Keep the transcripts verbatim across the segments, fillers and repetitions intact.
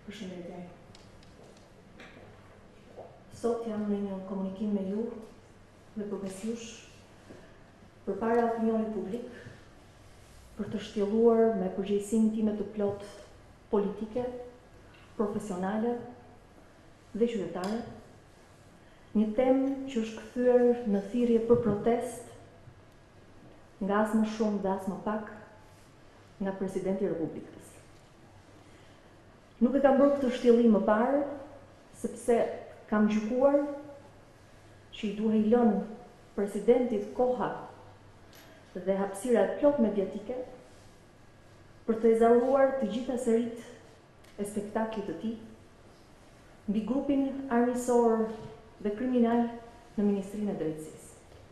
Përshëndetje. Sot jam në një komunikim me ju dhe përmes jush përpara opinionit publik për të shtjelluar me përgjegjësinë time të plot politike, profesionale dhe qytetare, një temë që është kthyer në thirrje për protest nga as më shumë dhe as më pak nga Presidenti i Republikës. Nuk e kam bërë këtë shtjellim më parë, sepse kam gjykuar që i duhej lënë presidentit koha dhe hapësira e plot mediatike për të ezaruar të gjitha serit e spektaklit të tij mbi grupin armiqësor dhe kriminal në Ministrinë e Drejtësisë.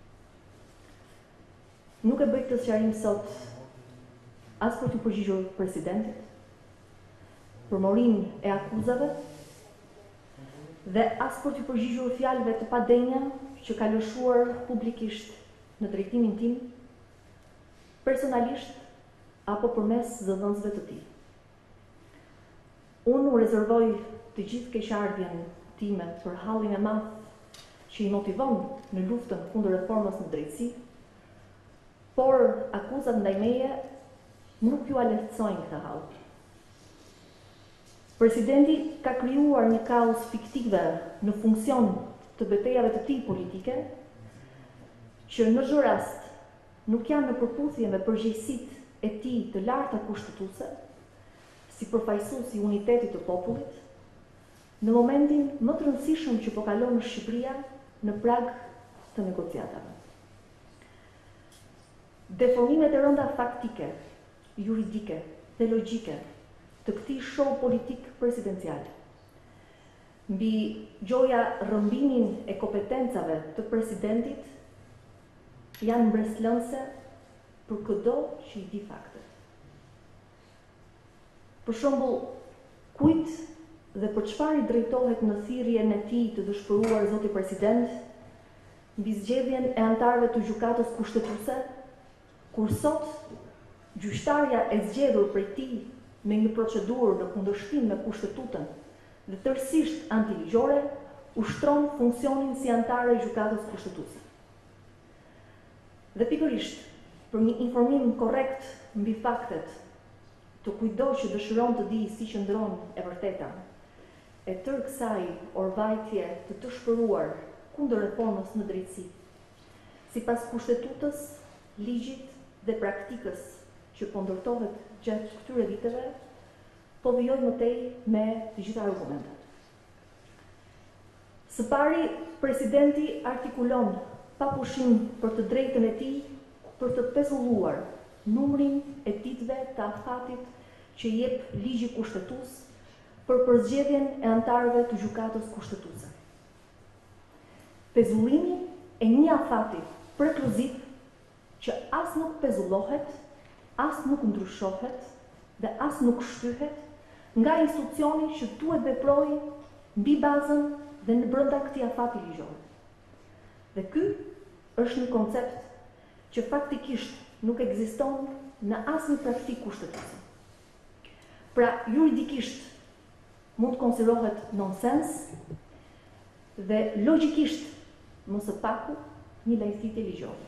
Nuk e bëj këtë sqarim sot as për të përgjigjur presidentit, për morinë e akuzave dhe as për të përgjigjur fjalëve të padenja që ka lëshuar publikisht në drejtimin tim, personalisht apo përmes zëdhënësve të tij. Unë u rezervoj të gjithë keqardhjen time për hallin e madh që i motivon në luftën kundër reformës në drejtësi, por akuzat ndaj meje nuk ju lehtësojnë këtë hall. Presidenti ka krijuar një kaos fiktive në funksion të betejave të tij politike, që në çdo rast nuk janë në përputhje me përgjegjësitë e tij të larta kushtetuese, si përfaqësues i unitetit të popullit, në momentin më të rëndësishëm që po kalon në Shqipëria në prag të negociatave. Deformimet e rënda faktike, juridike dhe logjike të këtij show politik presidencial, mbi gjoja rrëmbimin e kompetencave të presidentit, janë mbreslënse për kudo që i di faktet. Për shembull, kujt dhe për çfarë i drejtohet në thirrjen e tij të dëshpëruar zoti president mbi zgjedhjen e anëtarëve të gjykatës kushtetuese, kur sot gjyqtarja e zgjedhur prej tij me një procedurë në kundërshtim me kushtetutën dhe tërësisht antiligjore, ushtron funksionin si anëtare e gjykatës kushtetuese. Dhe pikërisht, për një informim korrekt mbi faktet të kujdo që dëshiron të di si qëndron e vërteta, e tërë kësaj orvajtje të të shpëruar kundër reformës në drejtësi, sipas kushtetutës, ligjit dhe praktikës që po ndërtohet gjatë këtyre viteve, po vijoj mëtej me të gjitha argumentet. Së pari, presidenti artikulon pa pushim për të drejtën e tij për të pezulluar numrin e ditëve të afatit që jep ligji kushtetues për përzgjedhjen e anëtarëve të gjykatës kushtetuese. Pezullimi e një afati prekluziv që as nuk pezullohet, as nuk ndryshohet dhe as nuk shtyhet nga institucioni që duhet veprojë mbi bazën dhe në brenda këtij afati ligjor. Dhe ky është një koncept që faktikisht nuk ekziston në asnjë praktikë kushtetuese. Pra, juridikisht mund të konsiderohet nonsens dhe logjikisht më së paku një lajthitje ligjore.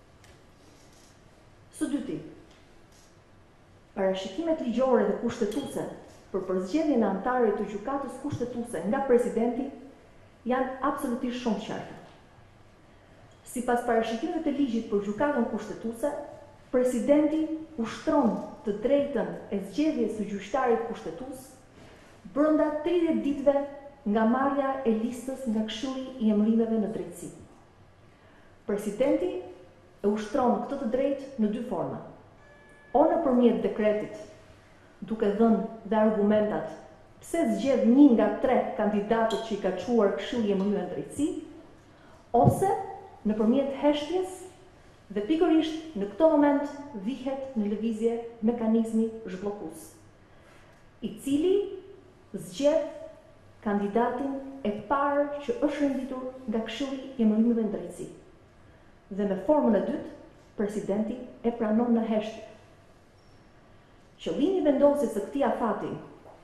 Së dyti, parashikimet ligjore dhe kushtetuese për përzgjedhjen e anëtarëve të gjykatës kushtetuese nga presidenti janë absolutisht shumë të qarta. Sipas parashikimeve të ligjit për gjykatën kushtetuese, presidenti ushtron të drejtën e zgjedhjes së gjyqtarit kushtetues brenda tridhjetë ditëve nga marrja e listës nga Këshilli i Emërimeve në drejtësi. Presidenti e ushtron këtë të drejtë në dy forma. O nëpërmjet dekretit, duke dhënë dhe argumentat pse zgjedh një nga tre kandidatët që i ka çuar Këshilli i Emërimeve në drejtësi, ose nëpërmjet heshtjes dhe pikërisht në këtë moment vihet në lëvizje mekanizmi zhbllokues, i cili zgjedh kandidatin e parë që është renditur nga Këshilli i Emërimeve në drejtësi. Dhe me formën e dytë, presidenti e pranon në heshtje. Qëllimi vendosjes së këtij afati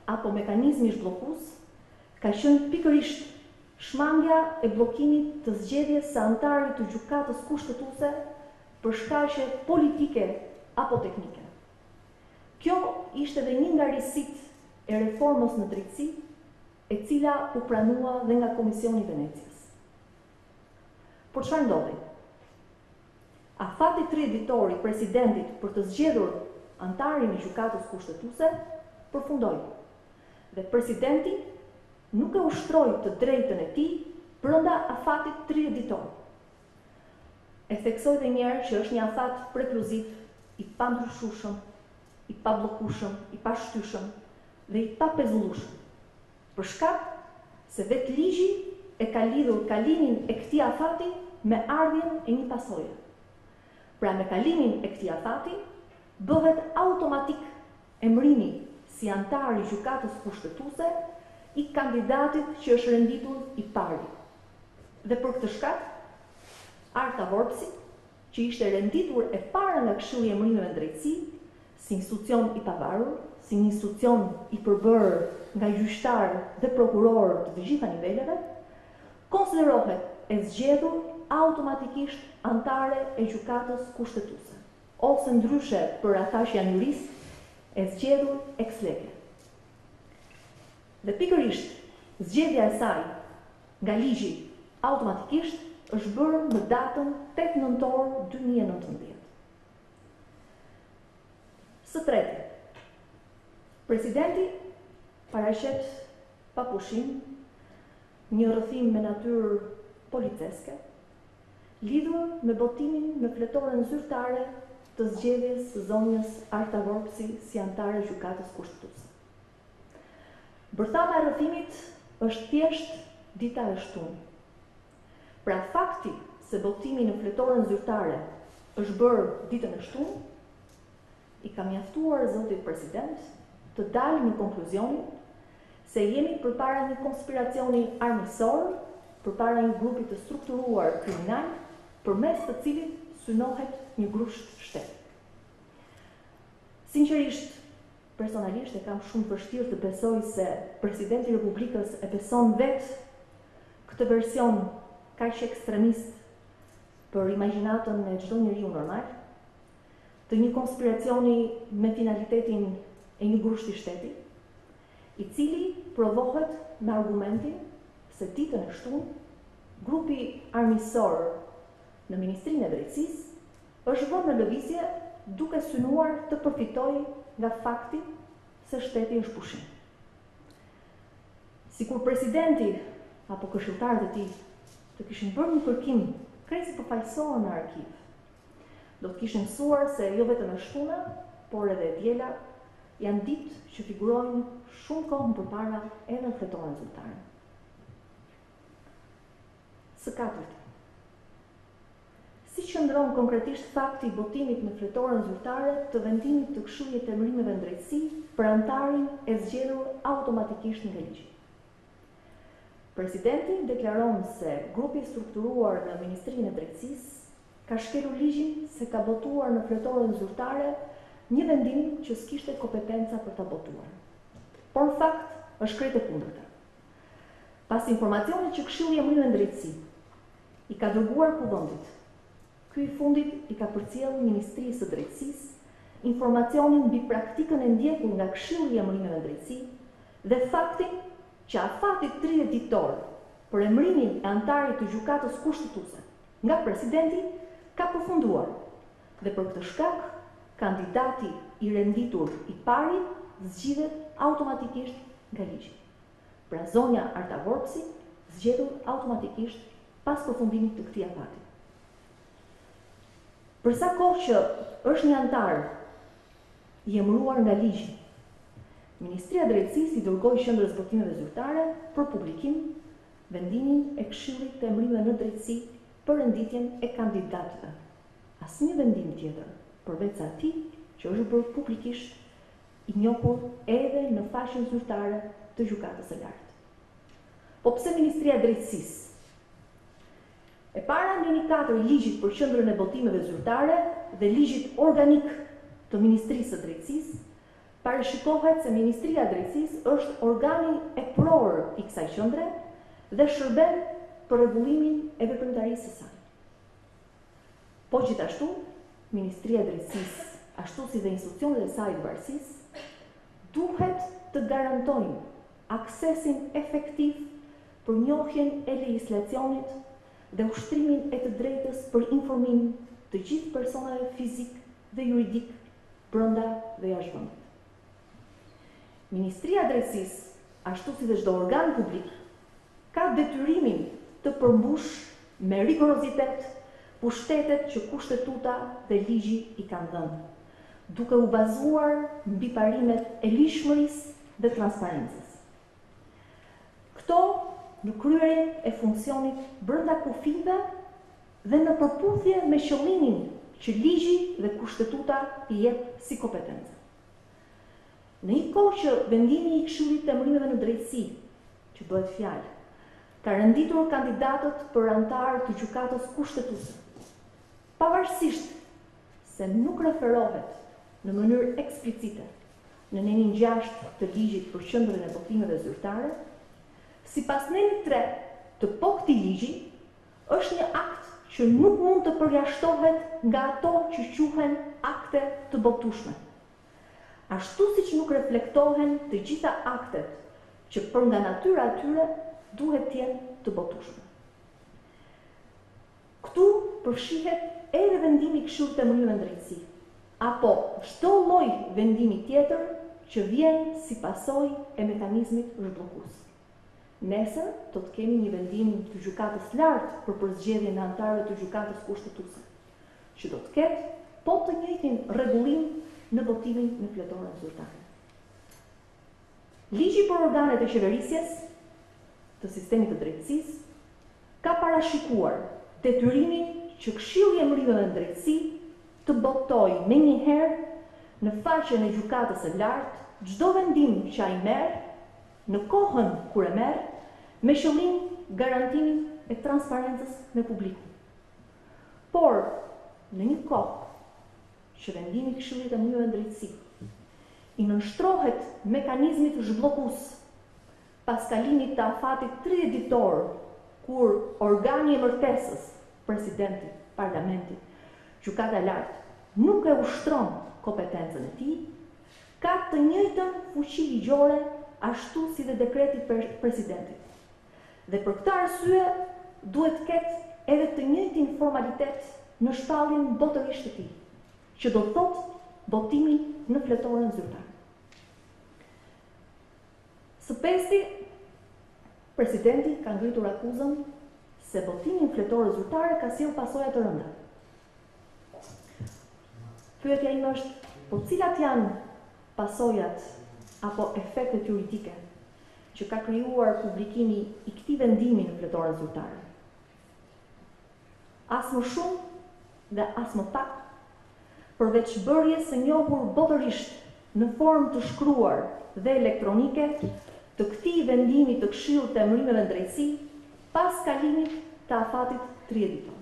apo mekanizmi zhbllokues ka qenë pikërisht shmangja e bllokimit të zgjedhjes së antarit të gjykatës kushtetuese për shkaqe politike apo teknike. Kjo ishte edhe një nga risitë e reformës në drejtësi, e cila u pranua dhe nga Komisioni i Venecias. Por çfarë ndodhi? Afati tridhjetë ditor i presidentit për të zgjedhur antarin e gjykatës kushtetuese përfundoi. Dhe presidenti nuk e ushtroi të drejtën e tij brenda afatit tridhjetë ditor. E theksoj dhe njerë që është një afat prekluziv, i pandryshueshëm, i pabllokueshëm, i pashtyeshëm dhe i papezullueshëm. Për shkak se vetë ligji e ka lidhur kalimin e këtij afati me ardhjen e një pasoje. Pra me kalimin e këtij afati bëhet automatik emërimi si antar i gjykatës kushtetuese i kandidatit që është renditur i pari. Dhe për këtë shkak, Arta Vorpsi, që ishte renditur e para nga Këshilli i Emërimeve në Drejtësi, si institucion i pavarur, si një institucion i përbërë nga gjyqtar dhe prokuror të të gjitha niveleve, konsiderohet e zgjedhur automatikisht antare e gjykatës kushtetuese, ose ndryshe për ata që janë juristë, e zgjedhur ex lege. Dhe pikërisht, zgjedhja e saj nga ligji automatikisht është bërë në datën tetë nëntor dy mijë e nëntëmbëdhjetë. Së treti, presidenti paraqet pa pushim një rrëfim me natyrë policeske, lidhur me botimin në fletoren zyrtare të zgjedhjes së zonjës Arta Vorpsi si antare e gjykatës kushtetuese. Bërthama e rrëfimit është thjesht dita e shtunë. Pra fakti se botimi në fletoren zyrtare është bërë ditën e shtunë, i ka mjaftuar zotit president të dalë në konkluzionin se jemi përpara një konspiracioni armiqësor, përpara një grupi të strukturuar kriminal, përmes të cilit synohet një grusht shteti. Sinqerisht, personalisht e kam shumë vështirë të besoj se presidenti i Republikës e beson vetë këtë version kaq ekstremist për imagjinatën e çdo njeriu normal, të një konspiracioni me finalitetin e një grushti shteti, i cili provohet me argumentin se ditën e shtunë, grupi armiqësor në Ministrinë e Drejtësisë është vënë në lëvizje duke synuar të përfitojë nga fakti se shteti është pushim. Sikur presidenti apo këshilltarët e tij të kishin bërë një kërkim krejtësi përfaqësor në arkiv, do të kishin mësuar se jo vetëm e shtuna, por edhe e diela janë ditë që figurojnë shumë kohë më përpara edhe në fletoren zyrtare. Së katërti, si qëndron konkretisht fakti i botimit në fletoren zyrtare të vendimit të Këshillit të Emërimeve në Drejtësi për antarin e zgjedhur automatikisht nga ligji. Presidenti deklaron se grupi strukturuar në Ministrinë e Drejtësisë ka shkelur ligjin se ka botuar në fletoren zyrtare një vendim që s'kishte kompetenca për ta botuar. Por në fakt është krejt e kundërta. Pas informacionit që Këshilli i Emërimeve në Drejtësi i ka dërguar kuvendit, ky i fundit i ka përcjellë Ministrisë së Drejtësisë informacionin mbi praktikën e ndjekur nga Këshilli i Emërimeve në Drejtësi dhe faktin që afati tridhjetë ditor për emërimin e antarit të gjykatës kushtetuese nga presidenti ka përfunduar dhe për këtë shkak kandidati i renditur i pari zgjidhet automatikisht nga ligji. Pra zonja Arta Vorpsi zgjedhur automatikisht pas përfundimit të këtij afati. Për sa kohë që është një antar i emëruar nga ligji, Ministria e Drejtësisë i dërgoi Qendrës Botimeve Zyrtare për publikim vendimin e Këshillit të Emërimeve në Drejtësi për renditjen e kandidatëve. Asnjë vendim tjetër përveç atij që është bërë publikisht i njohur edhe në faqen zyrtare të gjykatës së lartë. Po pse Ministria e Drejtësisë? E para në një katër i ligjit për qendrën e botimeve zyrtare dhe ligjit organik të Ministrisë së Drejtësisë parashikohet se Ministria e Drejtësisë është organi e prorë i kësaj qendre dhe shërben për rregullimin e veprimtarisë së saj. Po gjithashtu, Ministria e Drejtësisë, ashtu si dhe institucionet e saj të varësisë, duhet të garantojnë aksesin efektiv për njohjen e legjislacionit dhe ushtrimin e të drejtës për informim të gjithë personave fizik dhe juridik brenda dhe jashtë vendit. Ministria e Drejtësisë, ashtu si dhe çdo organ publik, ka detyrimin të përmbush me rigorozitet pushtetet që kushtetuta dhe ligji i kanë dhënë, duke u bazuar mbi parimet e lishmërisë dhe transparencës. Këto në kryerjen e funksionit brenda kufive dhe në përputhje me qëllimin që ligji dhe kushtetuta i jep si kompetencë. Në një kohë që vendimi i Këshillit të Emërimeve në Drejtësi, që bëhet fjalë, ka renditur kandidatët për antar të gjykatës kushtetuese, pavarësisht se nuk referohet në mënyrë eksplicite në nenin gjashtë të ligjit për qendrën e votimeve zyrtare, sipas nenit tre të po këtij ligji, është një akt që nuk mund të përjashtohet nga ato që quhen akte të botueshme. Ashtu siç nuk reflektohen të gjitha aktet që për nga natyra e tyre duhet të jenë të botueshme. Këtu përfshihet edhe vendimi i Këshillit të Emërimeve në Drejtësi, apo çdo lloj vendimi tjetër që vjen si pasojë e mekanizmit zhbllokues. Nesër do të kemi një vendim të gjykatës lartë për përzgjedhjen e anëtarëve të gjykatës kushtetuese, që do të ketë po të njëjtin rregullim në votimin në fletorën zyrtare. Ligji për organet e qeverisjes të sistemit të drejtësisë ka parashikuar detyrimin që Këshilli i Emërimeve në Drejtësi të botojë menjëherë në faqen e gjykatës së lartë çdo vendim që ai merr në kohën kur e merr, me qëllim garantimin e transparencës me publikun. Por, në një kohë që vendimi i Këshillit të Emërimeve në Drejtësi i nënshtrohet mekanizmit zhbllokues pas kalimit të afatit tridhjetë ditor, kur organi i martesës, presidenti, parlamenti, gjykata e lartë, nuk e ushtron kompetencën e tij, ka të njëjtën fuqi ligjore ashtu si dhe dekreti i presidentit. Dhe për këtë arsye duhet të ketë edhe të njëjtin formalitet në shpalljen botërisht të tij, që do të thotë votimin në fletorën zyrtare. Së pesti, presidenti ka ngritur akuzën se votimi në fletorën zyrtare ka sjellë pasoja të rënda. Pyetja ime është, po cilat janë pasojat apo efektet juridike që ka krijuar publikimi i këtij vendimi në fletorën zyrtare? As më shumë dhe as më pak, përveç bërjes së njohur botërisht në formë të shkruar dhe elektronike të këtij vendimi të Këshillit të Emërimeve në Drejtësi pas kalimit të afatit tridhjetë ditor.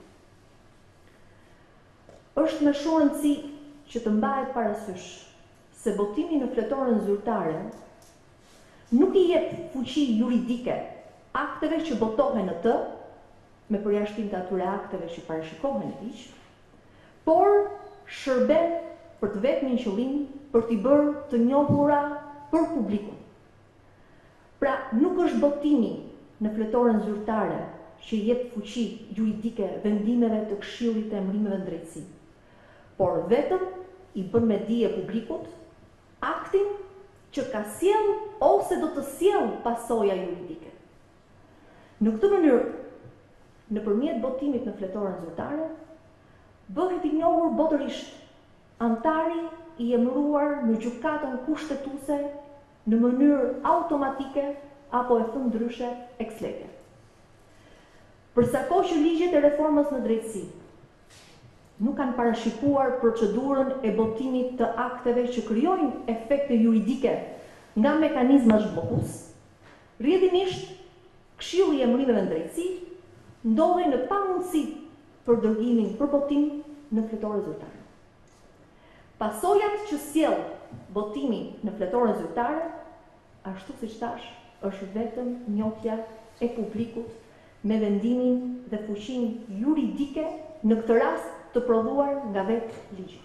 Është me shumë rëndësi që të mbahet parasysh se votimi në fletorën zyrtare nuk i jep fuqi juridike akteve që votohen në të, me përjashtim të atyre akteve që parashikohen në ligj, por shërben për të vetmin qëllim për t'i bërë të njohura për publikun. Pra, nuk është votimi në fletorën zyrtare që jep fuqi juridike vendimeve të Këshillit të Emërimeve në Drejtësi, por vetëm i bën me dije publikut aktin që ka sjell ose do të sjell pasoja juridike. Në këtë mënyrë, nëpërmjet votimit në fletorën zyrtare, bëhet i njohur botërisht antari i emëruar në gjykatën kushtetuese në mënyrë automatike apo e thëndryshe ex lege. Përsa kohë që ligjet e reformës në drejtësi nuk kanë parashikuar procedurën e botimit të akteve që krijojnë efekte juridike nga mekanizma zhbllokues, rrjedhimisht Këshilli i Emërimeve në Drejtësi ndodhej në pamundësi për dërgimin për votim në fletorën zyrtare. Pasojat që sjell votimi në fletorën zyrtare, ashtu siç thash, është vetëm njohja e publikut me vendimin dhe fuqinë juridike në këtë rast të prodhuar nga vetë ligji.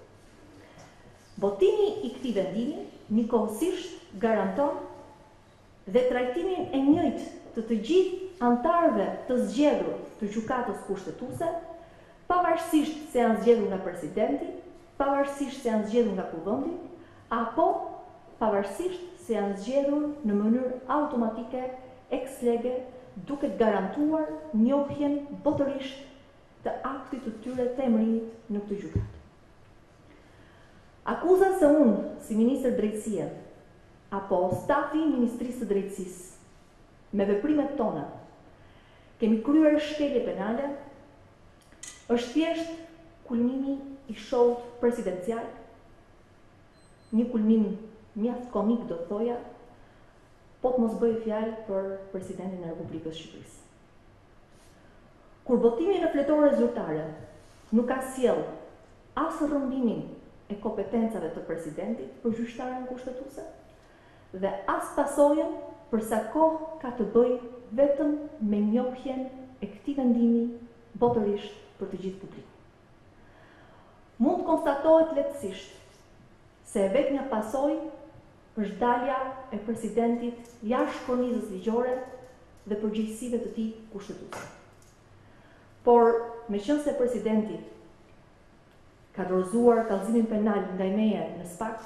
Votimi i këtij vendimi njëkohësisht garanton dhe trajtimin e njëjtë të të gjithë antarëve të zgjedhur të gjykatës kushtetuese, pavarësisht se janë zgjedhur nga presidenti, pavarësisht se janë zgjedhur nga kuvendi, apo pavarësisht se janë zgjedhur në mënyrë automatike ex lege, duke garantuar njohjen botërisht të aktit të tyre të emërimit në këtë gjykatë. Akuza se unë, si ministër drejtësie, apo stafi i Ministrisë së Drejtësisë, me veprimet tona, kemi kryer shkelje penale, është thjesht kulmimi i shout presidencial, një kulmim mjaft komik do të thoja, po të mos bëjë fjalë për presidentin e Republikës Shqipërisë. Kur votimi në fletore zyrtare nuk ka sjell as rrëmbimin e kompetencave të presidentit për gjyqtarën kushtetuese dhe as pasojën për sa kohë ka të bëjë vetëm me njohjen e këtij vendimi botërisht për të gjithë publikun. Mund të konstatohet lehtësisht se vetë një pasojë është dalja e presidentit jashtë kornizës ligjore dhe përgjegjësive të tij kushtetuese. Por, meqense presidenti ka dorëzuar kallëzimin penal ndaj meje në SPAK,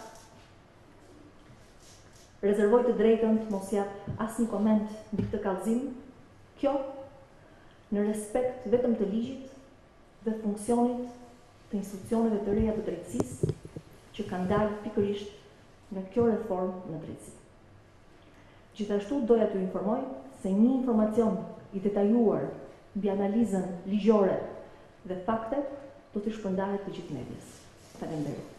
rezervoj të drejtën të mos jap asnjë koment mbi këtë kallëzim, kjo në respekt vetëm të ligjit dhe funksionit të institucioneve të reja të drejtësisë që kanë dalë pikërisht nga kjo reformë në drejtësi. Gjithashtu doja t'ju informoj se një informacion i detajuar mbi analizën ligjore dhe faktet do të shpërndahet të gjithë medias. Faleminderit.